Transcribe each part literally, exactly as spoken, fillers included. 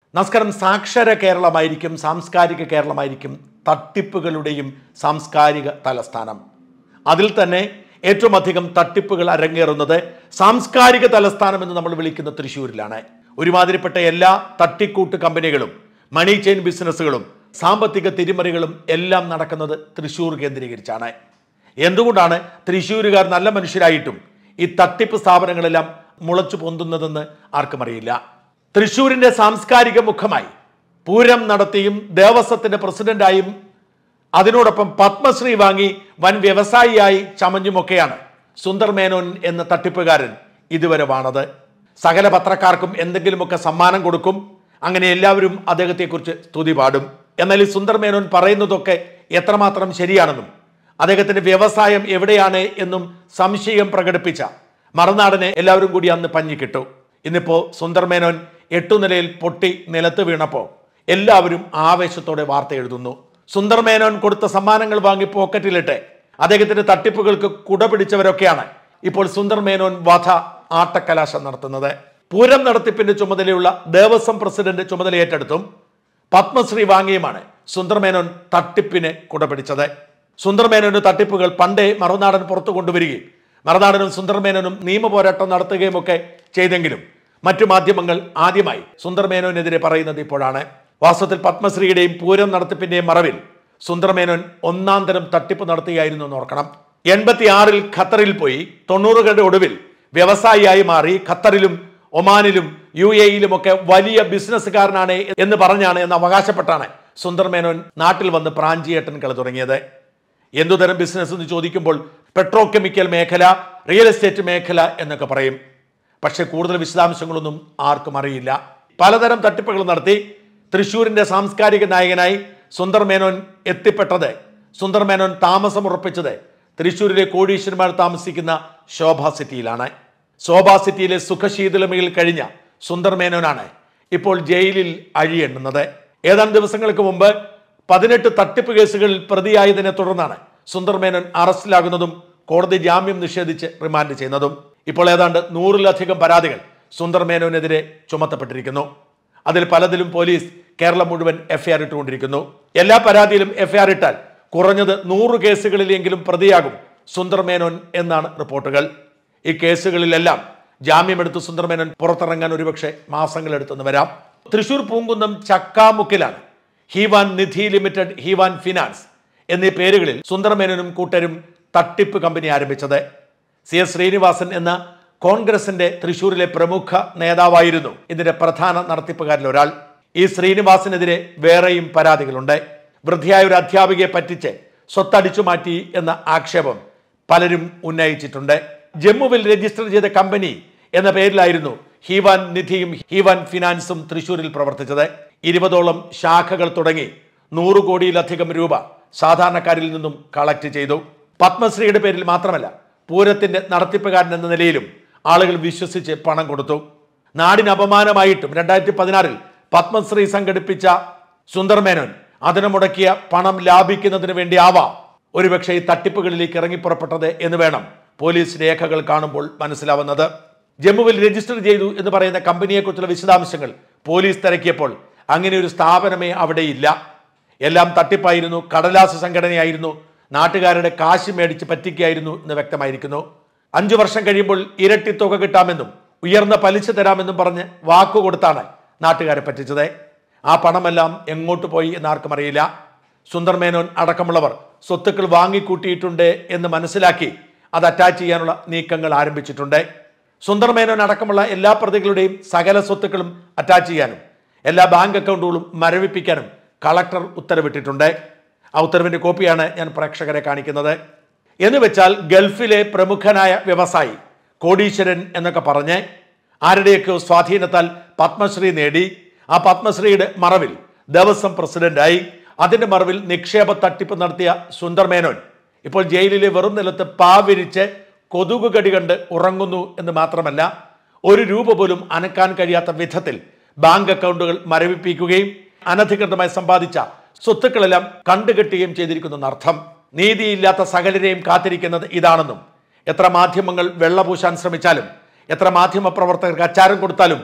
നമസ്കാരം. സാക്ഷര കേരളമായിരിക്കും, സാംസ്കാരിക കേരളമായിരിക്കും തട്ടിപ്പുകളുടെയും സാംസ്കാരിക തലസ്ഥാനം. അതിൽ തന്നെ ഏറ്റവും അധികം തട്ടിപ്പുകൾ അരങ്ങേറുന്നത് സാംസ്കാരിക തലസ്ഥാനം എന്ന് നമ്മൾ വിളിക്കുന്ന തൃശ്ശൂരിലാണ്. ഒരുമാതിരിപ്പെട്ട എല്ലാ തട്ടിക്കൂട്ട് കമ്പനികളും, മണി ചെയിൻ ബിസിനസ്സുകളും, സാമ്പത്തിക തിരിമറികളും എല്ലാം നടക്കുന്നത് തൃശ്ശൂർ കേന്ദ്രീകരിച്ചാണ്. എന്തുകൊണ്ടാണ് തൃശ്ശൂരുകാർ നല്ല മനുഷ്യരായിട്ടും ഈ തട്ടിപ്പ് സ്ഥാപനങ്ങളെല്ലാം മുളച്ചു പൊന്തുന്നതെന്ന് ആർക്കും അറിയില്ല. തൃശ്ശൂരിന്റെ സാംസ്കാരിക മുഖമായി പൂരം നടത്തിയും ദേവസ്വത്തിന്റെ പ്രസിഡന്റായും അതിനോടൊപ്പം പത്മശ്രീ വാങ്ങി വൻ വ്യവസായിയായി ചമഞ്ഞുമൊക്കെയാണ് സുന്ദർ മേനോൻ എന്ന തട്ടിപ്പുകാരൻ ഇതുവരെ വാണത്. സകല പത്രക്കാർക്കും എന്തെങ്കിലുമൊക്കെ സമ്മാനം കൊടുക്കും, അങ്ങനെ എല്ലാവരും അദ്ദേഹത്തെക്കുറിച്ച് സ്തുതി പാടും. എന്നാൽ ഈ സുന്ദർ മേനോൻ പറയുന്നതൊക്കെ എത്രമാത്രം ശരിയാണെന്നും അദ്ദേഹത്തിന്റെ വ്യവസായം എവിടെയാണ് എന്നും സംശയം പ്രകടിപ്പിച്ച മറുനാടനെ എല്ലാവരും കൂടി അന്ന് പഞ്ഞിക്കിട്ടു. ഇന്നിപ്പോ സുന്ദർ മേനോൻ എട്ടുനിലയിൽ പൊട്ടി നിലത്ത് വീണപ്പോൾ എല്ലാവരും ആവേശത്തോടെ വാർത്ത എഴുതുന്നു. സുന്ദർ മേനോൻ കൊടുത്ത സമ്മാനങ്ങൾ വാങ്ങി പോക്കറ്റിലിട്ട് അദ്ദേഹത്തിന്റെ തട്ടിപ്പുകൾക്ക് കുട പിടിച്ചവരൊക്കെയാണ് ഇപ്പോൾ സുന്ദർ മേനോൻ വധ ആട്ടക്കലാശം നടത്തുന്നത്. പൂരം നടത്തിപ്പിന്റെ ചുമതലയുള്ള ദേവസ്വം പ്രസിഡന്റ് ചുമതല ഏറ്റെടുത്തും പത്മശ്രീ വാങ്ങിയുമാണ് സുന്ദർ മേനോൻ തട്ടിപ്പിന് കുട പിടിച്ചത്. സുന്ദർ മേനോന്റെ തട്ടിപ്പുകൾ പണ്ടേ മറുനാടൻ പുറത്തു കൊണ്ടുവരികയും മറുനാടനും സുന്ദർ മേനോനും നിയമപോരാട്ടം നടത്തുകയും ഒക്കെ ചെയ്തെങ്കിലും മറ്റു മാധ്യമങ്ങൾ ആദ്യമായി സുന്ദർ മേനോനെതിരെ പറയുന്നത് ഇപ്പോഴാണ്. വാസ്തവത്തിൽ പത്മശ്രീയുടെയും പൂരം നടത്തിപ്പിന്റെയും മറവിൽ സുന്ദർ മേനോൻ ഒന്നാം തരം തട്ടിപ്പ് നടത്തുകയായിരുന്നു എന്ന് ഓർക്കണം. എൺപത്തി ആറിൽ ഖത്തറിൽ പോയി തൊണ്ണൂറുകളുടെ ഒടുവിൽ വ്യവസായിയായി മാറി ഖത്തറിലും ഒമാനിലും യു എയിലും ഒക്കെ വലിയ ബിസിനസ്സുകാരനാണ് എന്ന് പറഞ്ഞാണ് എന്ന് അവകാശപ്പെട്ടാണ് സുന്ദർ മേനോൻ നാട്ടിൽ വന്ന് പ്രാഞ്ചിയേട്ടൻ കളി തുടങ്ങിയത്. എന്തുതരം ബിസിനസ് എന്ന് ചോദിക്കുമ്പോൾ പെട്രോ കെമിക്കൽ മേഖല, റിയൽ എസ്റ്റേറ്റ് മേഖല എന്നൊക്കെ പറയും. പക്ഷെ കൂടുതൽ വിശദാംശങ്ങളൊന്നും ആർക്കും അറിയില്ല. പലതരം തട്ടിപ്പുകൾ നടത്തി തൃശ്ശൂരിന്റെ സാംസ്കാരിക നായകനായി സുന്ദർ മേനോൻ എത്തിപ്പെട്ടത്, സുന്ദർ മേനോൻ താമസം ഉറപ്പിച്ചത് തൃശ്ശൂരിലെ കോടീശ്വരന്മാർ താമസിക്കുന്ന ശോഭ സിറ്റിയിലാണ്. ശോഭ സിറ്റിയിലെ സുഖശീതളമയിൽ കഴിഞ്ഞ സുന്ദർ മേനോനാണ് ഇപ്പോൾ ജയിലിൽ അഴിയെണ്ണുന്നത്. ഏതാനും ദിവസങ്ങൾക്ക് മുമ്പ് പതിനെട്ട് തട്ടിപ്പ് കേസുകളിൽ പ്രതിയായതിനെ തുടർന്നാണ് സുന്ദർ മേനോൻ അറസ്റ്റിലാകുന്നതും കോടതി ജാമ്യം നിഷേധിച്ച് റിമാൻഡ് ചെയ്യുന്നതും. ഇപ്പോൾ ഏതാണ്ട് നൂറിലധികം പരാതികൾ സുന്ദർ മേനോനെതിരെ ചുമത്തപ്പെട്ടിരിക്കുന്നു. അതിൽ പലതിലും പോലീസ് കേരളം മുഴുവൻ എഫ്ഐആർ ഇട്ടുകൊണ്ടിരിക്കുന്നു. എല്ലാ പരാതിയിലും എഫ്ഐആർ ഇട്ടാൽ കുറഞ്ഞത് നൂറ് കേസുകളിലെങ്കിലും പ്രതിയാകും സുന്ദർ മേനോൻ എന്നാണ് റിപ്പോർട്ടുകൾ. ഈ കേസുകളിലെല്ലാം ജാമ്യമെടുത്ത് സുന്ദർ മേനോൻ പുറത്തിറങ്ങാൻ ഒരുപക്ഷെ മാസങ്ങളെടുത്തെന്ന് വരാം. തൃശൂർ പൂങ്കുന്നം ചക്കാമുക്കിലാണ് ഹീവാൻ നിധി ലിമിറ്റഡ്, ഹീവാൻ ഫിനാൻസ് എന്നീ പേരുകളിൽ സുന്ദർ മേനോനും കൂട്ടരും തട്ടിപ്പ് കമ്പനി ആരംഭിച്ചത്. സി എസ് ശ്രീനിവാസൻ എന്ന കോൺഗ്രസിന്റെ തൃശ്ശൂരിലെ പ്രമുഖ നേതാവായിരുന്നു ഇതിന്റെ പ്രധാന നടത്തിപ്പുകാരിൽ ഒരാൾ. ഈ ശ്രീനിവാസനെതിരെ വേറെയും പരാതികളുണ്ട്. വൃദ്ധയായ ഒരു അധ്യാപികയെ പറ്റിച്ച് സ്വത്തടിച്ചു മാറ്റി എന്ന ആക്ഷേപം പലരും ഉന്നയിച്ചിട്ടുണ്ട്. ജമ്മുവിൽ രജിസ്റ്റർ ചെയ്ത കമ്പനി എന്ന പേരിലായിരുന്നു ഹീവാൻ നിധിയും ഹീവാൻ ഫിനാൻസും തൃശ്ശൂരിൽ പ്രവർത്തിച്ചത്. ഇരുപതോളം ശാഖകൾ തുടങ്ങി നൂറ് കോടിയിലധികം രൂപ സാധാരണക്കാരിൽ നിന്നും കളക്ട് ചെയ്തു. പത്മശ്രീയുടെ പേരിൽ മാത്രമല്ല, പൂരത്തിന്റെ നടത്തിപ്പുകാരൻ എന്ന നിലയിലും ആളുകൾ വിശ്വസിച്ച് പണം കൊടുത്തു. നാടിന് അപമാനമായിട്ടും രണ്ടായിരത്തി പതിനാറിൽ പത്മശ്രീ സംഘടിപ്പിച്ച സുന്ദർ മേനോൻ അതിന് മുടക്കിയ പണം ലാഭിക്കുന്നതിന് വേണ്ടി ആവാം ഒരുപക്ഷെ ഈ തട്ടിപ്പുകളിലേക്ക് ഇറങ്ങിപ്പുറപ്പെട്ടത് എന്ന് വേണം പോലീസ് രേഖകൾ കാണുമ്പോൾ മനസ്സിലാവുന്നത്. ജമ്മുവിൽ രജിസ്റ്റർ ചെയ്തു എന്ന് പറയുന്ന കമ്പനിയെക്കുറിച്ചുള്ള വിശദാംശങ്ങൾ പോലീസ് തിരക്കിയപ്പോൾ അങ്ങനെ ഒരു സ്ഥാപനമേ അവിടെയില്ല. എല്ലാം തട്ടിപ്പായിരുന്നു, കടലാസ് സംഘടനയായിരുന്നു, നാട്ടുകാരുടെ കാശ് മേടിച്ച് പറ്റിക്കുകയായിരുന്നു എന്ന് വ്യക്തമായിരിക്കുന്നു. അഞ്ചു വർഷം കഴിയുമ്പോൾ ഇരട്ടി തുക കിട്ടാമെന്നും ഉയർന്ന പലിശ തരാമെന്നും പറഞ്ഞ് വാക്കുകൊടുത്താണ് നാട്ടുകാരെ പറ്റിച്ചത്. ആ പണമെല്ലാം എങ്ങോട്ട് പോയി എന്നാർക്കും അറിയില്ല. സുന്ദർ മേനോൻ അടക്കമുള്ളവർ സ്വത്തുക്കൾ വാങ്ങിക്കൂട്ടിയിട്ടുണ്ട് എന്ന് മനസ്സിലാക്കി അത് അറ്റാച്ച് ചെയ്യാനുള്ള നീക്കങ്ങൾ ആരംഭിച്ചിട്ടുണ്ട്. സുന്ദർ മേനോൻ അടക്കമുള്ള എല്ലാ പ്രതികളുടെയും സകല സ്വത്തുക്കളും അറ്റാച്ച് ചെയ്യാനും എല്ലാ ബാങ്ക് അക്കൗണ്ടുകളും മരവിപ്പിക്കാനും കളക്ടർ ഉത്തരവിട്ടിട്ടുണ്ട്. ആ ഉത്തരവിന്റെ കോപ്പിയാണ് ഞാൻ പ്രേക്ഷകരെ കാണിക്കുന്നത്. എന്ന് വെച്ചാൽ ഗൾഫിലെ പ്രമുഖനായ വ്യവസായി, കോടീശ്വരൻ എന്നൊക്കെ പറഞ്ഞ് ആരുടെയൊക്കെയോ സ്വാധീനത്താൽ പത്മശ്രീ നേടി, ആ പത്മശ്രീയുടെ മറവിൽ ദേവസ്വം പ്രസിഡന്റായി, അതിന്റെ മറവിൽ നിക്ഷേപ തട്ടിപ്പ് നടത്തിയ സുന്ദർ മേനോൻ ഇപ്പോൾ ജയിലിലെ വെറും നിലത്ത് പാവിരിച്ച് കൊതുക് കടി കണ്ട് ഉറങ്ങുന്നു എന്ന് മാത്രമല്ല, ഒരു രൂപ പോലും അനക്കാൻ കഴിയാത്ത വിധത്തിൽ ബാങ്ക് അക്കൗണ്ടുകൾ മരവിപ്പിക്കുകയും അനധികൃതമായി സമ്പാദിച്ച സ്വത്തുക്കളെല്ലാം കണ്ടുകെട്ടുകയും ചെയ്തിരിക്കുന്നർത്ഥം. നീതിയില്ലാത്ത സകലരെയും കാത്തിരിക്കുന്നത് ഇതാണെന്നും എത്ര മാധ്യമങ്ങൾ വെള്ളപൂശാൻ ശ്രമിച്ചാലും എത്ര മാധ്യമ പ്രവർത്തകർക്ക് അച്ചാരം കൊടുത്താലും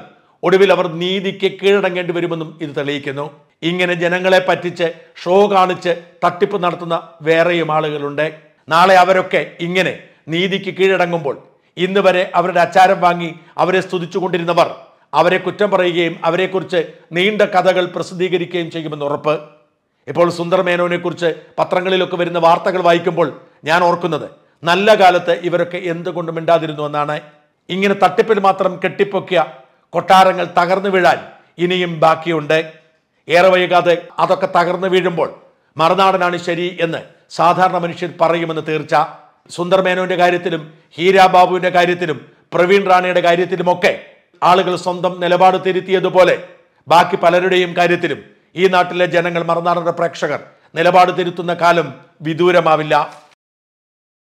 ഒടുവിൽ അവർ നീതിക്ക് കീഴടങ്ങേണ്ടി വരുമെന്നും ഇത് തെളിയിക്കുന്നു. ഇങ്ങനെ ജനങ്ങളെ പറ്റിച്ച് ഷോ കാണിച്ച് തട്ടിപ്പ് നടത്തുന്ന വേറെയും ആളുകളുണ്ട്. നാളെ അവരൊക്കെ ഇങ്ങനെ നീതിക്ക് കീഴടങ്ങുമ്പോൾ ഇന്ന് വരെ അവരുടെ അച്ചാരം വാങ്ങി അവരെ സ്തുതിച്ചുകൊണ്ടിരുന്നവർ അവരെ കുറ്റം പറയുകയും അവരെക്കുറിച്ച് നീണ്ട കഥകൾ പ്രസിദ്ധീകരിക്കുകയും ചെയ്യുമെന്ന് ഉറപ്പ്. ഇപ്പോൾ സുന്ദർ മേനോനെ കുറിച്ച് പത്രങ്ങളിലൊക്കെ വരുന്ന വാർത്തകൾ വായിക്കുമ്പോൾ ഞാൻ ഓർക്കുന്നത് നല്ല കാലത്ത് ഇവരൊക്കെ എന്തുകൊണ്ട് മിണ്ടാതിരുന്നു എന്നാണ്. ഇങ്ങനെ തട്ടിപ്പിൽ മാത്രം കെട്ടിപ്പൊക്കിയ കൊട്ടാരങ്ങൾ തകർന്നു വീഴാൻ ഇനിയും ബാക്കിയുണ്ട്. ഏറെ വൈകാതെ അതൊക്കെ തകർന്നു വീഴുമ്പോൾ മറുനാടനാണ് ശരി എന്ന് സാധാരണ മനുഷ്യർ പറയുമെന്ന് തീർച്ച. സുന്ദർ മേനോന്റെ കാര്യത്തിലും ഹീരാബാബുവിന്റെ കാര്യത്തിലും പ്രവീൺ റാണയുടെ കാര്യത്തിലുമൊക്കെ ആളുകൾ സ്വന്തം നിലപാട് തിരുത്തിയതുപോലെ ബാക്കി പലരുടെയും കാര്യത്തിലും ഈ നാട്ടിലെ ജനങ്ങൾ, മറുനാടന്റെ പ്രേക്ഷകർ നിലപാട് തിരുത്തുന്ന കാലം വിദൂരമാവില്ല.